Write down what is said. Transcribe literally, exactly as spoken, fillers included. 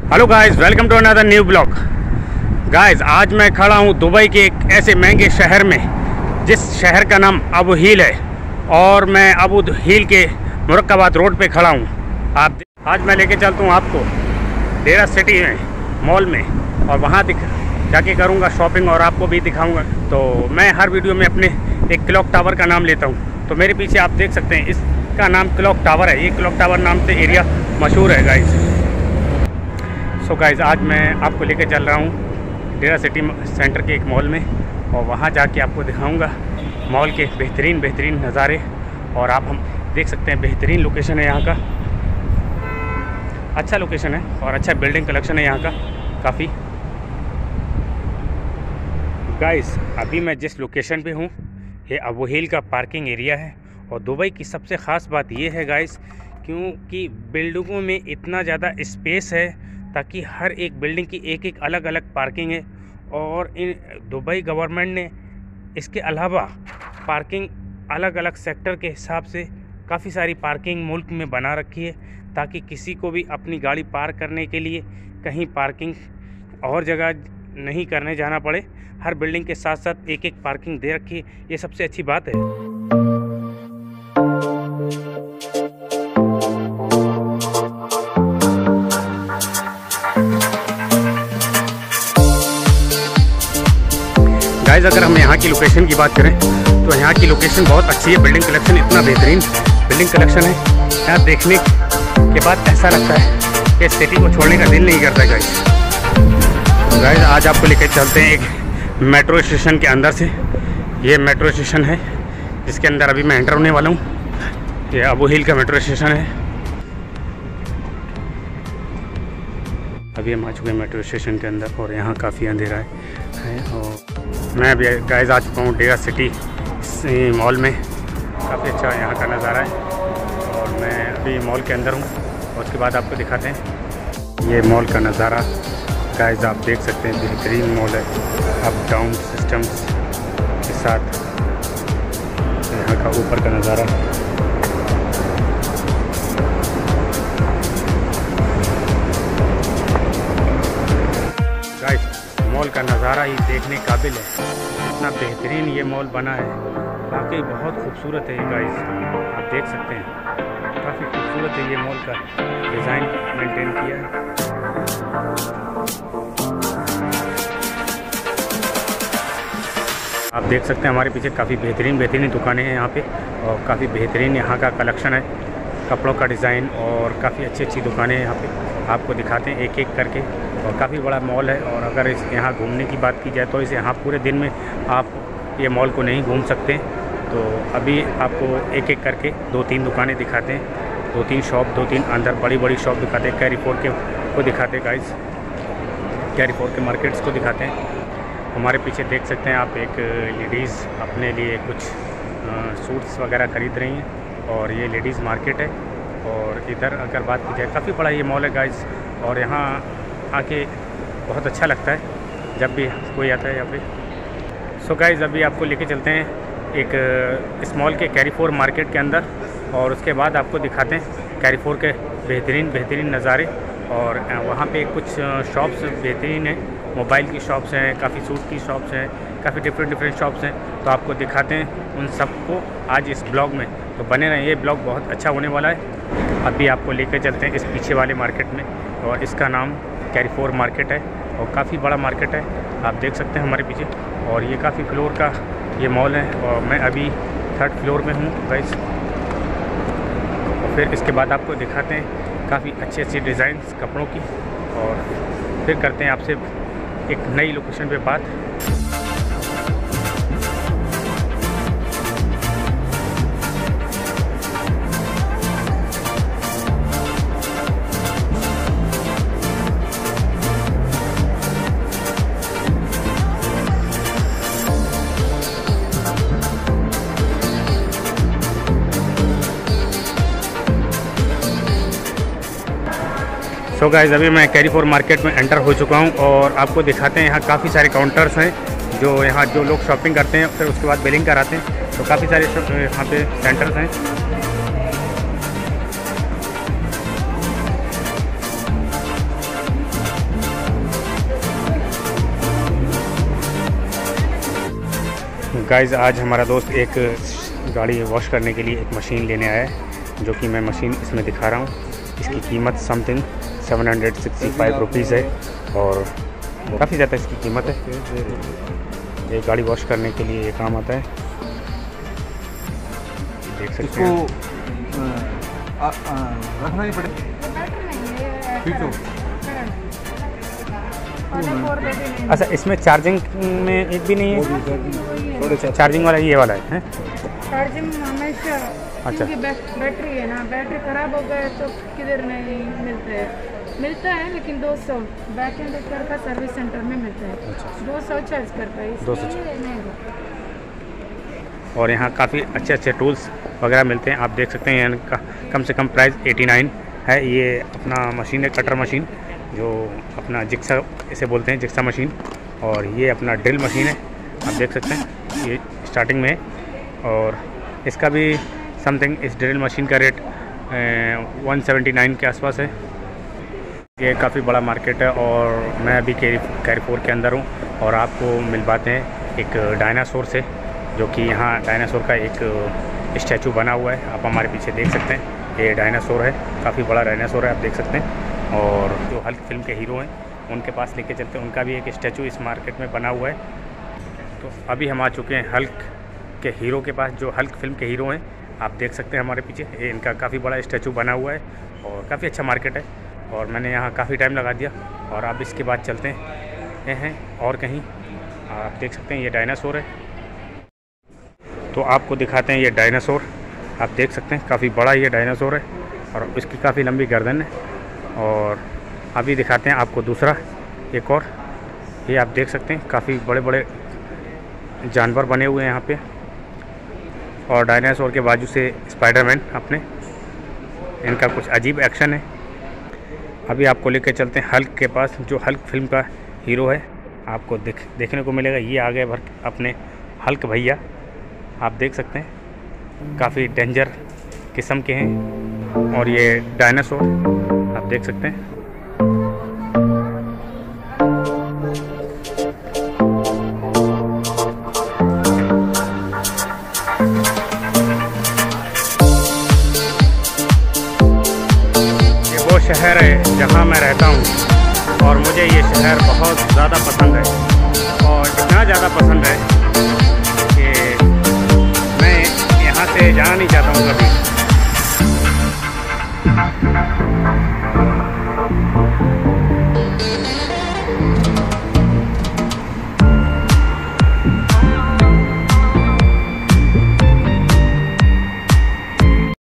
Hello guys, welcome to another new blog. गाइस, आज मैं खड़ा हूँ दुबई के एक ऐसे महंगे शहर में जिस शहर का नाम अबू हिल है, और मैं अबू हिल के मुरक्काबाद रोड पे खड़ा हूँ। आप आज मैं लेके चलता हूँ आपको डेरा सिटी में मॉल में, और वहाँ दिख जाके करूँगा शॉपिंग और आपको भी दिखाऊँगा। तो मैं हर वीडियो में अपने एक क्लॉक टावर का नाम लेता हूँ। तो मेरे पीछे आप देख सकते हैं, इसका नाम क्लॉक टावर है। ये क्लॉक टावर नाम से एरिया मशहूर है गाइस। सो so गाइज़, आज मैं आपको लेकर चल रहा हूँ डेरा सिटी सेंटर के एक मॉल में, और वहाँ जाके आपको दिखाऊंगा मॉल के बेहतरीन बेहतरीन नज़ारे। और आप हम देख सकते हैं, बेहतरीन लोकेशन है यहाँ का, अच्छा लोकेशन है और अच्छा बिल्डिंग कलेक्शन है यहाँ का काफ़ी। गाइज़, अभी मैं जिस लोकेशन पे हूँ ये अबू हिल का पार्किंग एरिया है। और दुबई की सबसे ख़ास बात ये है गाइज़, क्योंकि बिल्डिंगों में इतना ज़्यादा स्पेस है ताकि हर एक बिल्डिंग की एक एक अलग अलग पार्किंग है। और इन दुबई गवर्नमेंट ने इसके अलावा पार्किंग अलग अलग सेक्टर के हिसाब से काफ़ी सारी पार्किंग मुल्क में बना रखी है, ताकि किसी को भी अपनी गाड़ी पार्क करने के लिए कहीं पार्किंग और जगह नहीं करने जाना पड़े। हर बिल्डिंग के साथ साथ एक एक पार्किंग दे रखी है। ये सबसे अच्छी बात है। गाइस, अगर हम यहाँ की लोकेशन की बात करें तो यहाँ की लोकेशन बहुत अच्छी है। बिल्डिंग कलेक्शन इतना बेहतरीन बिल्डिंग कलेक्शन है, यहाँ देखने के बाद ऐसा लगता है कि सिटी को छोड़ने का दिल नहीं करता है गाइस। गाइस, आज आपको लेकर चलते हैं एक मेट्रो स्टेशन के अंदर से। ये मेट्रो स्टेशन है जिसके अंदर अभी मैं एंटर होने वाला हूँ। ये अबू हिल का मेट्रो स्टेशन है। अभी हम आ चुके हैं मेट्रो स्टेशन के अंदर, और यहाँ काफ़ी अंधेरा है। और मैं अभी गाइस आ चुका हूँ डेरा सिटी मॉल में। काफ़ी अच्छा यहाँ का नज़ारा है, और मैं अभी मॉल के अंदर हूँ और उसके बाद आपको दिखाते हैं ये मॉल का नज़ारा। गाइस, आप देख सकते हैं, बेहतरीन मॉल है, अप डाउन सिस्टम्स के साथ। यहाँ का ऊपर का नज़ारा, गाइस मॉल का नज़ारा ही देखने काबिल है। इतना बेहतरीन ये मॉल बना है, वाकई बहुत खूबसूरत है ये गाइस। आप देख सकते हैं, काफ़ी खूबसूरत है ये मॉल का डिज़ाइन मेंटेन किया है। आप देख सकते हैं हमारे पीछे काफ़ी बेहतरीन बेहतरीन दुकानें हैं यहाँ पे, और काफ़ी बेहतरीन यहाँ का कलेक्शन है, कपड़ों का डिज़ाइन, और काफ़ी अच्छी अच्छी दुकानें हैं यहाँ पे। आपको दिखाते हैं एक एक करके, और काफ़ी बड़ा मॉल है। और अगर इस यहाँ घूमने की बात की जाए तो इस यहाँ पूरे दिन में आप ये मॉल को नहीं घूम सकते। तो अभी आपको एक एक करके दो तीन दुकानें दिखाते हैं, दो तीन शॉप, दो तीन अंदर बड़ी बड़ी शॉप दिखाते हैं। कैरीफोर के को दिखाते हैं गाइस, कैरीफोर के मार्केट्स को दिखाते हैं। हमारे पीछे देख सकते हैं आप, एक लेडीज़ अपने लिए कुछ सूट्स वगैरह ख़रीद रही हैं, और ये लेडीज़ मार्केट है। और इधर अगर बात की जाए, काफ़ी बड़ा ये मॉल है गाइस, और यहाँ आके बहुत अच्छा लगता है जब भी कोई आता है यहाँ पे। सो गाइस, अभी आपको लेके चलते हैं एक इस मॉल के कैरीफोर मार्केट के अंदर, और उसके बाद आपको दिखाते हैं कैरीफोर के बेहतरीन बेहतरीन नज़ारे। और वहाँ पे कुछ शॉप्स बेहतरीन हैं, मोबाइल की शॉप्स हैं, काफ़ी सूट की शॉप्स हैं, काफ़ी डिफरेंट डिफरेंट शॉप्स हैं। तो आपको दिखाते हैं उन सबको आज इस ब्लॉग में, तो बने रहें, ये ब्लॉग बहुत अच्छा होने वाला है। अभी आपको लेकर चलते हैं इस पीछे वाले मार्केट में, और इसका नाम कैरीफोर मार्केट है, और काफ़ी बड़ा मार्केट है। आप देख सकते हैं हमारे पीछे, और ये काफ़ी फ्लोर का ये मॉल है, और मैं अभी थर्ड फ्लोर में हूँ गाइस। और फिर इसके बाद आपको दिखाते हैं काफ़ी अच्छे अच्छे डिज़ाइंस कपड़ों की, और फिर करते हैं आपसे एक नई लोकेशन पे बात। सो गाइस, अभी मैं कैरीफोर मार्केट में एंटर हो चुका हूं, और आपको दिखाते हैं यहाँ काफ़ी सारे काउंटर्स हैं जो यहाँ जो लोग शॉपिंग करते हैं फिर उसके बाद बिलिंग कराते हैं। तो काफ़ी सारे यहाँ पे सेंटर्स हैं। गाइस आज हमारा दोस्त एक गाड़ी वॉश करने के लिए एक मशीन लेने आया है, जो कि मैं मशीन इसमें दिखा रहा हूँ। इसकी कीमत something seven hundred sixty five rupees है और काफ़ी ज़्यादा इसकी कीमत है। ये गाड़ी वॉश करने के लिए ये काम आता है, देख सकते हैं। रखना ही पड़ेगा। अच्छा, इसमें चार्जिंग में एक भी नहीं है? चार्जिंग वाला ये वाला है? चार्जिंग हमेशा, अच्छा, क्योंकि बैटरी है ना, बैटरी खराब हो गए तो किधर नहीं मिलता है। मिलता है लेकिन दो सौ बैक एंड का सर्विस सेंटर में मिलता है। अच्छा, दो सौ चार्ज करता है, दो सौ। और यहाँ काफ़ी अच्छे अच्छे टूल्स वगैरह मिलते हैं, आप देख सकते हैं। इनका कम से कम प्राइस एटी नाइन है। ये अपना मशीन है, कटर मशीन, जो अपना जिक्सा इसे बोलते हैं, जिक्सा मशीन। और ये अपना ड्रिल मशीन है, आप देख सकते हैं, ये स्टार्टिंग में है। और इसका भी समथिंग इस ड्रिल मशीन का रेट वन सेवेंटी नाइन के आसपास है। ये काफ़ी बड़ा मार्केट है और मैं अभी कैरीपुर के अंदर हूँ और आपको मिलवाते हैं एक डायनासोर से, जो कि यहाँ डायनासोर का एक स्टैचू बना हुआ है। आप हमारे पीछे देख सकते हैं, ये डायनासोर है, काफ़ी बड़ा डायनासोर है, आप देख सकते हैं। और जो हल्क फिल्म के हीरो हैं उनके पास लेके चलते हैं, उनका भी एक स्टैचू इस मार्केट में बना हुआ है। तो अभी हम आ चुके हैं हल्क के हीरो के पास, जो हल्क फिल्म के हीरो हैं, आप देख सकते हैं हमारे पीछे। ये इनका काफ़ी बड़ा स्टैचू बना हुआ है और काफ़ी अच्छा मार्केट है और मैंने यहाँ काफ़ी टाइम लगा दिया। और अब इसके बाद चलते हैं हैं और कहीं, आप देख सकते हैं ये डायनासोर है। तो आपको दिखाते हैं ये डायनासोर, आप देख सकते हैं काफ़ी बड़ा ये डायनासोर है और इसकी काफ़ी लंबी गर्दन है। और अभी दिखाते हैं आपको दूसरा एक और, ये आप देख सकते हैं काफ़ी बड़े बड़े जानवर बने हुए हैं यहाँ पे। और डायनासोर के बाजू से स्पाइडरमैन अपने, इनका कुछ अजीब एक्शन है। अभी आपको लेकर चलते हैं हल्क के पास, जो हल्क फिल्म का हीरो है। आपको देख देखने को मिलेगा, ये आ गए भर अपने हल्क भैया, आप देख सकते हैं काफ़ी डेंजर किस्म के हैं। और ये डायनासोर आप देख सकते हैं। ये वो शहर है जहाँ मैं रहता हूँ और मुझे ये शहर बहुत ज़्यादा पसंद है। और इतना ज़्यादा पसंद है कि मैं यहाँ से जाना नहीं चाहता हूँ कभी।